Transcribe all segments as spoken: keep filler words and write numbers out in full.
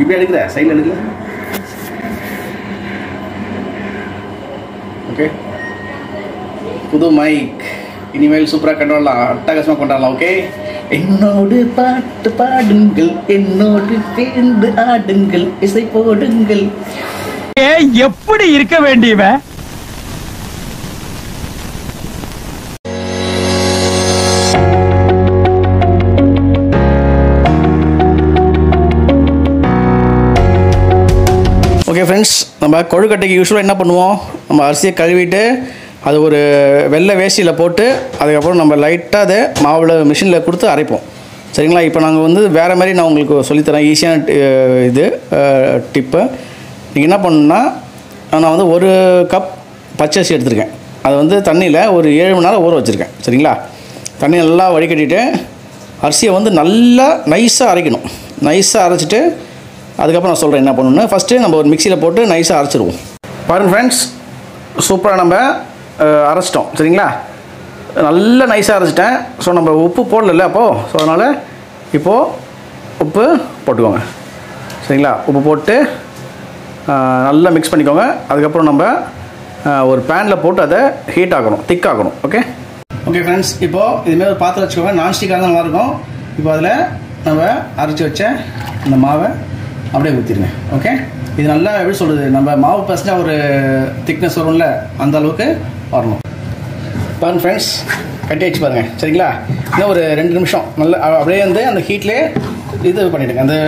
இப்படி எடுக்கிற சைடில் எடுக்கல. ஓகே, புது மைக் இனிமேல் சூப்பராக கொண்டாடலாம், அட்டகாசமாக கொண்டாடலாம். ஓகே, என்னோடு பாட்டு பாடுங்கள், என்னோடு சேர்ந்து ஆடுங்கள், இசை போடுங்கள். எப்படி இருக்க வேண்டியவன்? ஓகே ஃப்ரெண்ட்ஸ், நம்ம கொழுக்கட்டைக்கு யூஸ்வலாக என்ன பண்ணுவோம், நம்ம அரிசியை கழுவிட்டு அது ஒரு வெள்ளை வேஷ்டியில் போட்டு அதுக்கப்புறம் நம்ம லைட்டாக அதை மாவில் மிஷினில் கொடுத்து அரைப்போம். சரிங்களா? இப்போ நாங்கள் வந்து வேறு மாதிரி நான் உங்களுக்கு சொல்லித்தரேன், ஈஸியான இது டிப்பு. நீங்கள் என்ன பண்ணணுன்னா, நான் வந்து ஒரு கப் பச்சரிசி எடுத்திருக்கேன். அதை வந்து தண்ணியில் ஒரு ஏழு மணி நேரம் ஊற வச்சுருக்கேன். சரிங்களா? தண்ணி நல்லா வடிகட்டிட்டு அரிசியை வந்து நல்லா நைஸாக அரைக்கணும். நைஸாக அரைச்சிட்டு அதுக்கப்புறம் நான் சொல்கிறேன் என்ன பண்ணணுன்னு. ஃபஸ்ட்டு நம்ம ஒரு மிக்சியில் போட்டு நைஸாக அரைச்சிடுவோம். பாருங்கள் ஃப்ரெண்ட்ஸ், சூப்பராக நம்ம அரைச்சிட்டோம். சரிங்களா? நல்லா நைஸாக அரைச்சிட்டேன். ஸோ நம்ம உப்பு போடல அப்போது, ஸோ அதனால் இப்போது உப்பு போட்டுக்கோங்க. சரிங்களா? உப்பு போட்டு நல்லா மிக்ஸ் பண்ணிக்கோங்க. அதுக்கப்புறம் நம்ம ஒரு பேனில் போட்டு அதை ஹீட் ஆகணும், திக் ஆகணும். ஓகே ஓகே ஃப்ரெண்ட்ஸ், இப்போது இதுமாதிரி ஒரு பாத்திரம் வச்சுக்கோங்க. நான்ஸ்டிக்காக தான் நல்லாயிருக்கும். இப்போ அதில் நம்ம அரைச்சி வச்ச இந்த மாவை அப்படியே ஊற்றிடுங்க. ஓகே, இது நல்லா எப்படி சொல்கிறது, நம்ம மாவு பசங்க ஒரு திக்னஸ் வரும்ல, அந்த அளவுக்கு வரணும். பாருங்கள் ஃப்ரெண்ட்ஸ், கட்டி வச்சு பாருங்கள். சரிங்களா? இன்னும் ஒரு ரெண்டு நிமிஷம் நல்லா அப்படியே வந்து அந்த ஹீட்லேயே இது பண்ணிவிடுங்க. அந்த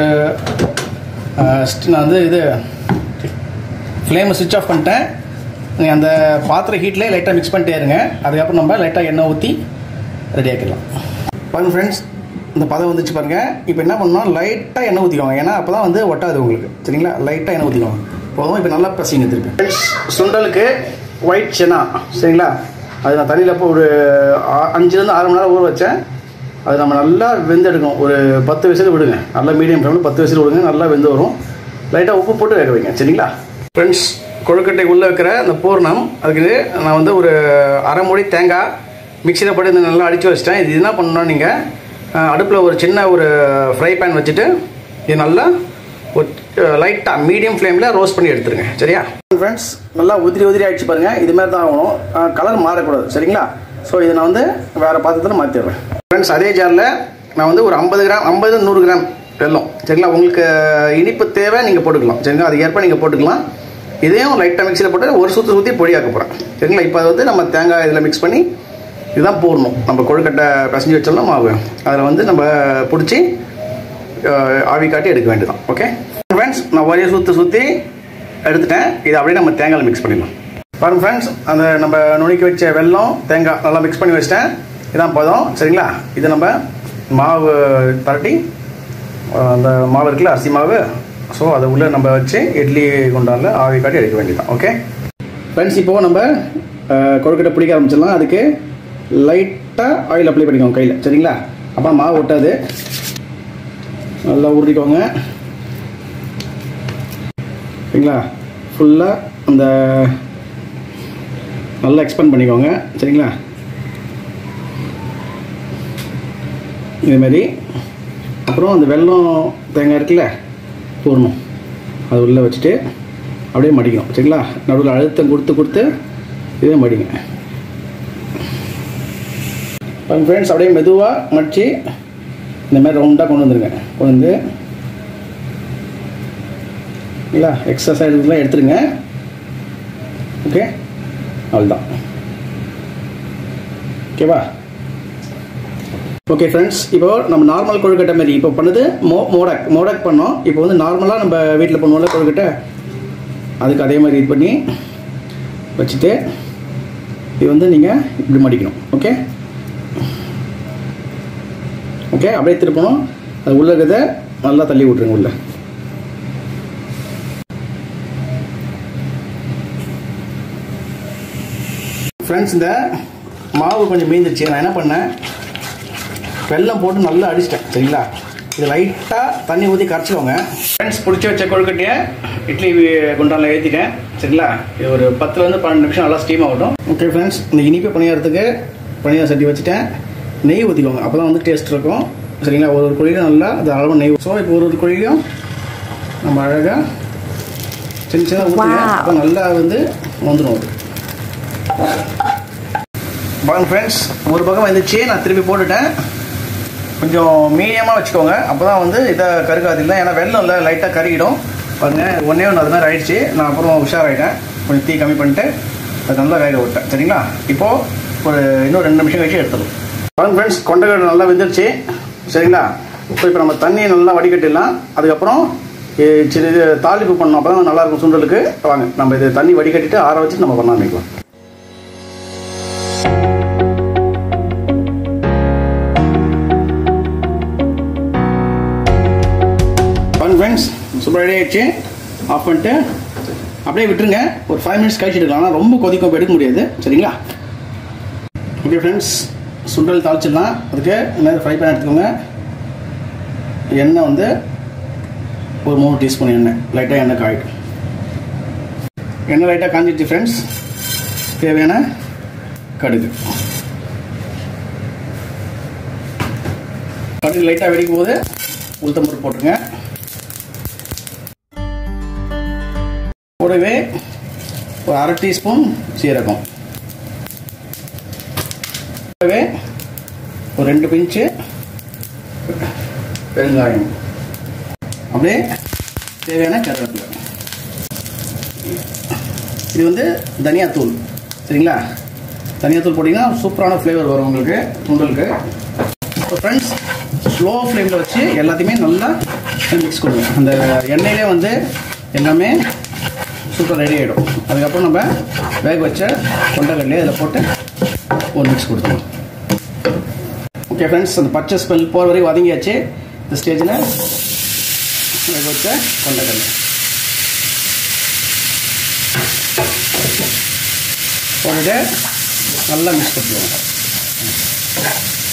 நான் வந்து இது ஃப்ளேமை சுவிட்ச் ஆஃப் பண்ணிட்டேன். நீங்கள் அந்த பாத்திரம் ஹீட்லேயே லைட்டாக மிக்ஸ் பண்ணிட்டே இருங்க. அதுக்கப்புறம் நம்ம லைட்டாக எண்ணெய் ஊற்றி ரெடி ஆக்கிடலாம். பாருங்கள் ஃப்ரெண்ட்ஸ், இந்த பதம் வந்துச்சு பாருங்கள். இப்போ என்ன பண்ணணும், லைட்டாக எண்ணெய் ஊற்றிக்கோங்க. ஏன்னா அப்போ தான் வந்து ஒட்டாது உங்களுக்கு. சரிங்களா? லைட்டாக எண்ணெய் ஊற்றிக்கோங்க போதும். இப்போ நல்லா பசிங்க திருப்பி. ஃப்ரெண்ட்ஸ், சுண்டலுக்கு ஒயிட் சென்னா, சரிங்களா, அது நான் தண்ணியில் இப்போ ஒரு அஞ்சுலேருந்து ஆறு மணி நேரம் ஊற வச்சேன். அது நம்ம நல்லா வெந்து எடுக்கணும். ஒரு பத்து விசில் விடுங்க. நல்லா மீடியம் ஃப்ளேமில் பத்து விசில் விடுங்க. நல்லா வெந்து வரும். லைட்டாக உப்பு போட்டு வேக வைங்க. சரிங்களா? ஃப்ரெண்ட்ஸ், கொழுக்கட்டை உள்ளே வைக்கிற அந்த பூர்ணம், அதுக்கு நான் வந்து ஒரு அரை மூடி தேங்காய் மிக்சியில் போட்டு இந்த நல்லா அடித்து வச்சிட்டேன். இது என்ன பண்ணணும்னா, நீங்கள் அடுப்பில் ஒரு சின்ன ஒரு ஃப்ரை பேன் வச்சுட்டு இது நல்லா ஒரு லைட்டாக மீடியம் ஃப்ளேமில் ரோஸ்ட் பண்ணி எடுத்துருங்க. சரியா ஃப்ரெண்ட்ஸ்? நல்லா உதிரி உதிரி ஆகிடுச்சு பாருங்கள். இதுமாதிரி தான் ஆகணும், கலர் மாறக்கூடாது. சரிங்களா? ஸோ இதை நான் வந்து வேறு பாத்திரத்தில் மாற்றிடுறேன். ஃப்ரெண்ட்ஸ், அதே ஜாரில் நான் வந்து ஒரு ஐம்பது கிராம் ஐம்பது நூறு கிராம் வெல்லம். சரிங்களா? உங்களுக்கு இனிப்பு தேவை நீங்கள் போட்டுக்கலாம். சரிங்களா? அதுக்கு ஏற்ப நீங்கள் போட்டுக்கலாம். இதையும் லைட்டாக மிக்சியில் போட்டு ஒரு சுற்றி சுற்றி பொடியாக்க போகிறேன். சரிங்களா? இப்போ அதை வந்து நம்ம தேங்காய் இதில் மிக்ஸ் பண்ணி இதுதான் போடணும். நம்ம கொழுக்கட்டை பசஞ்சு வச்சோம்னா மாவு, அதில் வந்து நம்ம பிடிச்சி ஆவி காட்டி எடுக்க வேண்டியதான். ஓகே ஃப்ரெண்ட்ஸ், நான் ஒரே சுற்றி சுற்றி எடுத்துட்டேன். இதை அப்படியே நம்ம தேங்காயில் மிக்ஸ் பண்ணிடலாம். பாருங்கள் ஃப்ரெண்ட்ஸ், அந்த நம்ம நுணுக்கி வச்ச வெல்லம் தேங்காய் நல்லா மிக்ஸ் பண்ணி வச்சிட்டேன். இதான் பதம். சரிங்களா? இதை நம்ம மாவு பரட்டி அந்த மாவு இருக்குல்ல, அரிசி மாவு, ஸோ அதை உள்ளே நம்ம வச்சு இட்லி குண்டானில் ஆவி காட்டி எடுக்க வேண்டியதான். ஓகே ஃப்ரெண்ட்ஸ், இப்போது நம்ம கொழுக்கட்டை பிடிக்க ஆரம்பிச்சிடலாம். அதுக்கு லைட்டாக ஆயில் அப்ளை பண்ணிக்கோங்க கையில். சரிங்களா? அப்புறம் மாவு ஒட்டாது. நல்லா உருட்டிக்கோங்க. சரிங்களா? ஃபுல்லாக அந்த நல்லா எக்ஸ்பேண்ட் பண்ணிக்கோங்க. சரிங்களா? இதுமாரி அப்புறம் அந்த வெல்லம் தேங்காய் இருக்குல்ல, பூர்ணம், அது உள்ளே வச்சுட்டு அப்படியே மடிக்கணும். சரிங்களா? நடுவில் அழுத்தம் கொடுத்து கொடுத்து இதே மடிங்க. ஃப்ரெண்ட்ஸ், அப்படியே மெதுவாக மடித்து இந்தமாதிரி ரவுண்டாக கொண்டு வந்துடுங்க. கொண்டு வந்து இல்லை எக்ஸசைஸ்லாம் எடுத்துருங்க. ஓகே, அவ்வளோதான். ஓகேவா? ஓகே ஃப்ரெண்ட்ஸ், இப்போது நம்ம நார்மல் கொழுக்கட்டை மாதிரி இப்போ பண்ணது மோ மோடக் மோடக் பண்ணோம். இப்போ வந்து நார்மலாக நம்ம வீட்டில் பண்ணுவோம்ல கொழுக்கட்டை, அதுக்கு அதே மாதிரி இது பண்ணி வச்சுட்டு இது வந்து நீங்கள் இப்படி மடிக்கணும். ஓகே ஓகே அப்படியே திருப்பணும். அது உள்ள இருக்கிறத நல்லா தள்ளி விட்ருங்க உள்ள. ஃப்ரெண்ட்ஸ், இந்த மாவு கொஞ்சம் மீந்துருச்சு. நான் என்ன பண்ணேன், வெல்லம் போட்டு நல்லா அடிச்சிட்டேன். சரிங்களா? இது லைட்டாக தண்ணி ஊற்றி கரைச்சிக்கோங்க. ஃப்ரெண்ட்ஸ், பிடிச்சி வச்ச கொழுக்கட்டையை இட்லி குண்டானில் ஏற்றிட்டேன். சரிங்களா? இது ஒரு பத்துலேருந்து பன்னெண்டு நிமிஷம் நல்லா ஸ்டீம் ஆகட்டும். ஓகே ஃப்ரெண்ட்ஸ், இந்த இனிப்பு பணியாரத்துக்கு பணியார சட்டி வச்சுட்டேன். நெய் ஊற்றிக்கோங்க, அப்போ தான் வந்து டேஸ்ட் இருக்கும். சரிங்களா? ஒரு ஒரு குழியிலும் நல்லா அது அளவு நெய். ஸோ இப்போ ஒரு ஒரு குழியிலும் நம்ம அழகாக சின்ன சின்ன ஊற்றுங்க. அப்போ நல்லா வந்து வந்துடும் அது. பாருங்க ஃப்ரெண்ட்ஸ், ஒரு பக்கம் வந்துச்சு, நான் திருப்பி போட்டுட்டேன். கொஞ்சம் மீடியமாக வச்சுக்கோங்க, அப்போ தான் வந்து இதை கருக்காது. இல்லை ஏன்னா வெள்ளம் இல்லை, லைட்டாக கருகிடும். பாருங்கள், ஒன்றே ஒன்று அது மாதிரி ஆகிடுச்சு. நான் அப்புறம் உஷாராயிட்டேன், கொஞ்சம் தீ கம்மி பண்ணிட்டு அது நல்லா வேக விட்டேன். சரிங்களா? இப்போது ஒரு இன்னும் ரெண்டு நிமிஷம் கழிச்சு எடுத்துடும். பாருங்க ஃப்ரெண்ட்ஸ், கொண்டைக்கடலை நல்லா வெந்துருச்சு. சரிங்களா? இப்போ இப்போ நம்ம தண்ணியை நல்லா வடிகட்டிடலாம். அதுக்கப்புறம் சரி இது தாளிப்பு பண்ணோம், அப்போ தான் நல்லாயிருக்கும் சுண்டலுக்கு. வாங்க நம்ம இது தண்ணி வடிகட்டிட்டு ஆற வச்சுட்டு நம்ம பண்ண ஆரம்பிக்கலாம். பாருங்க ஃப்ரெண்ட்ஸ், சூப்பர் ரெடி ஆகிடுச்சு. ஆஃப் பண்ணிட்டு அப்படியே விட்டுருங்க. ஒரு ஃபைவ் மினிட்ஸ் கழிச்சு எடுக்கலாம். ஆனால் ரொம்ப கொதிக்கும், எடுக்க முடியாது. சரிங்களா? ஓகே ஃப்ரெண்ட்ஸ், சுண்டல் தாளிச்சிடலாம். அதுக்கு என்ன ஃப்ரை பண்ண எடுத்துக்கோங்க. எண்ணெய் வந்து ஒரு மூணு டீஸ்பூன் எண்ணெய், லைட்டாக எண்ணெய் காயிடும். எண்ணெய் லைட்டாக காஞ்சிடுச்சு ஃப்ரெண்ட்ஸ். தேவையான கடுகு, கடுகு லைட்டாக வெடிக்கும் போது உளுத்தம்பருப்பு போட்டுருங்க. கூடவே ஒரு அரை டீஸ்பூன் சீரகம், கூடவே ஒரு ரெண்டு பிஞ்சு பெருங்காயம், அப்படியே தேவையான கருவேப்பிலை. இது வந்து தனியாத்தூள். சரிங்களா? தனியாத்தூள் போட்டிங்கன்னா சூப்பரான ஃப்ளேவர் வரும் உங்களுக்கு சுண்டலுக்கு. இப்போ ஃப்ரெண்ட்ஸ், ஸ்லோ ஃப்ளேமில் வச்சு எல்லாத்தையுமே நல்லா மிக்ஸ் கொடுங்க. அந்த எண்ணெயிலே வந்து எல்லாமே சூப்பர் ரெடி ஆகிடும். அதுக்கப்புறம் நம்ம வேக வச்ச கொண்டைக்கடலையே அதில் போட்டு ஒரு மிக்ஸ் கொடுத்துருவோம். ஓகே ஃப்ரெண்ட்ஸ், அந்த பச்சை ஸ்மெல் போகிற வரைக்கும் வதங்கியாச்சு. இந்த ஸ்டேஜில் வேக வச்ச கொண்டைக்கடலை போட்டுட்டு நல்லா மிக்ஸ் கொடுத்துருவோம்.